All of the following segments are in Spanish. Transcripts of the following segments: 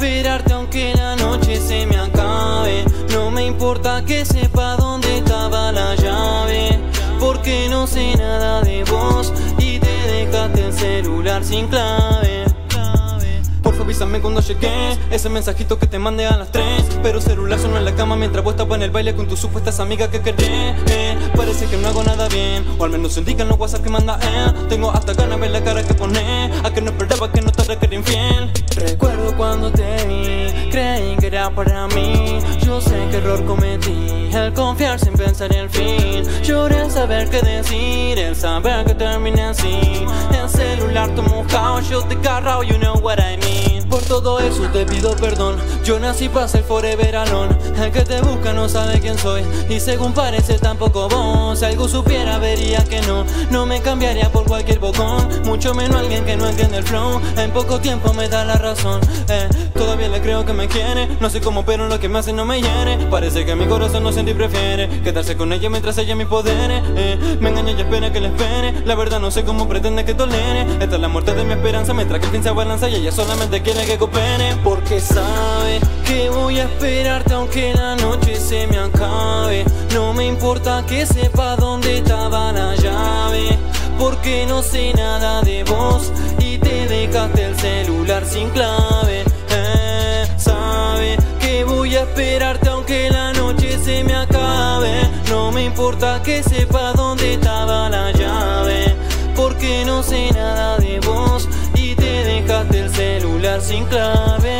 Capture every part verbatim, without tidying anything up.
esperarte aunque la noche se me acabe. No me importa que sepa dónde estaba la llave, porque no sé nada de vos y te dejaste el celular sin clave. Porfa avísame cuando llegué, ese mensajito que te mandé a las tres. Pero celular sonó en la cama mientras vos estabas en el baile con tus supuestas amigas que querés. eh, Parece que no hago nada bien, o al menos indican los WhatsApp que manda él. Tengo hasta ganas de ver la cara que pone, a que no esperaba que no te requería infiel. Recuerdo cuando te vi, creí que era para mí. Yo sé qué error cometí, el confiar sin pensar en el fin. Lloré al saber qué decir, el saber que terminé así. El celular tu mojado, yo te carrao, you know what I mean. Por todo eso te pido perdón, yo nací para ser forever alone. El que te busca no sabe quién soy, y según parece tampoco vos. Si algo supiera vería que no, no me cambiaría por cualquier bocón, mucho menos alguien que no entiende el flow. En poco tiempo me da la razón, eh, todavía le creo que me quiere. No sé cómo pero lo que me hace no me hiere. Parece que mi corazón no siente y prefiere quedarse con ella mientras ella mi poder. eh, Me engaña y espera que le espere, la verdad no sé cómo pretende que tolere. Esta es la muerte de mi esperanza mientras que el fin se abalanza y ella solamente quiere que coopere. Porque sabe que voy a esperarte aunque la noche se me acabe. No me importa que sepa dónde estaba la llave, porque no sé nada de vos y te dejaste el celular sin clave. eh, Sabe que voy a esperarte aunque la noche se me acabe. No me importa que sepa dónde estaba la llave, porque no sé nada de vos y te dejaste el celular sin clave.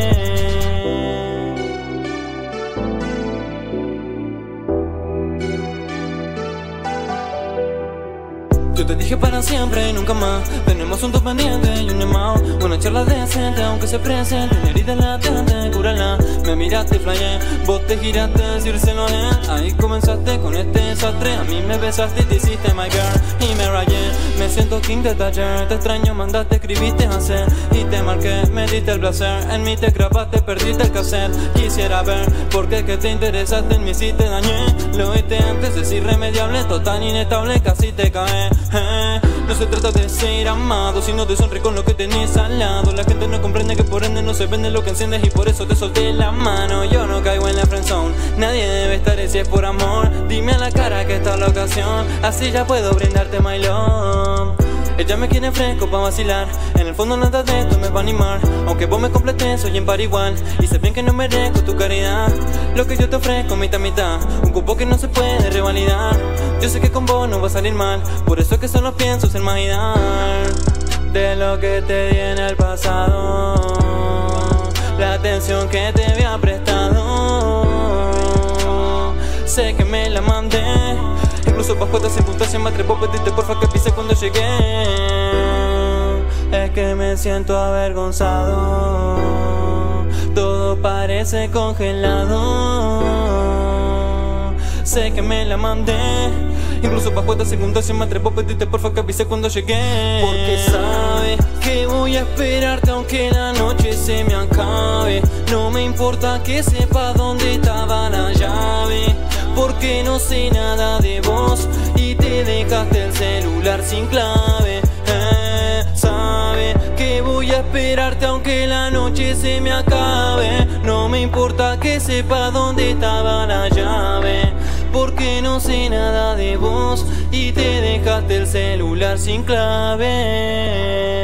Yo te dije para siempre y nunca más. Tenemos un dos pendiente y un email, una charla decente aunque se presente. Una herida latente, cúrala. Me miraste, flyé, vos te giraste a decírselo a él. Ahí comenzaste con este desastre, a mí me besaste y te hiciste my girl. Y me rayé, me siento king de taller. Te extraño, mandaste, escribiste hacer y te marqué, me diste el placer. En mí te grabaste, perdiste el cassette. Quisiera ver por qué que te interesaste en mí si te dañé. Lo oíste antes, es irremediable, total inestable, casi te cae. Eh, no se trata de ser amado, sino de sonreír con lo que tenés al lado. La gente no comprende que por ende no se vende lo que enciendes y por eso te solté la mano. Yo no caigo en la friendzone, nadie debe estar si es por amor. Dime a la cara que está la ocasión, así ya puedo brindarte my love. Ella me quiere fresco pa' vacilar, en el fondo nada de esto me va a animar. Aunque vos me completes, soy en par igual, y sé bien que no merezco tu caridad. Lo que yo te ofrezco mitad mitad, un cupo que no se puede revalidar. Yo sé que con vos no va a salir mal, por eso es que solo pienso en imaginar de lo que te di en el pasado, la atención que te había prestado. Sé que me la mandé, incluso bajo esta circunstancia me atrevo a pedirte porfa que pise cuando llegué. Es que me siento avergonzado, todo parece congelado. Sé que me la mandé, incluso bajo esta circunstancia me atrevo a pedirte porfa que avise cuando llegué. Porque sabe que voy a esperarte aunque la noche se me acabe. No me importa que sepa dónde estaba la llave, porque no sé nada de vos y te dejaste el celular sin clave. eh, Sabe que voy a esperarte aunque la noche se me acabe. No me importa que sepa dónde estaba la llave, porque no sé nada de vos y te dejaste el celular sin clave.